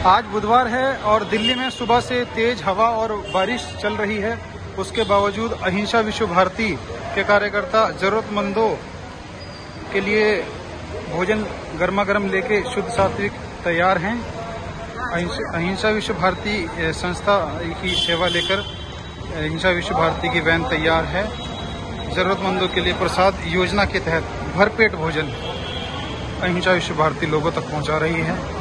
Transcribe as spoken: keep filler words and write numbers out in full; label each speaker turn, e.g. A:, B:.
A: आज बुधवार है और दिल्ली में सुबह से तेज हवा और बारिश चल रही है। उसके बावजूद अहिंसा विश्व भारती के कार्यकर्ता जरूरतमंदों के लिए भोजन गर्मा गर्म लेके शुद्ध सात्विक तैयार हैं। अहिंसा विश्व भारती संस्था की सेवा लेकर अहिंसा विश्व भारती की वैन तैयार है। जरूरतमंदों के लिए प्रसाद योजना के तहत भरपेट भोजन अहिंसा विश्व भारती लोगों तक पहुंचा रही है।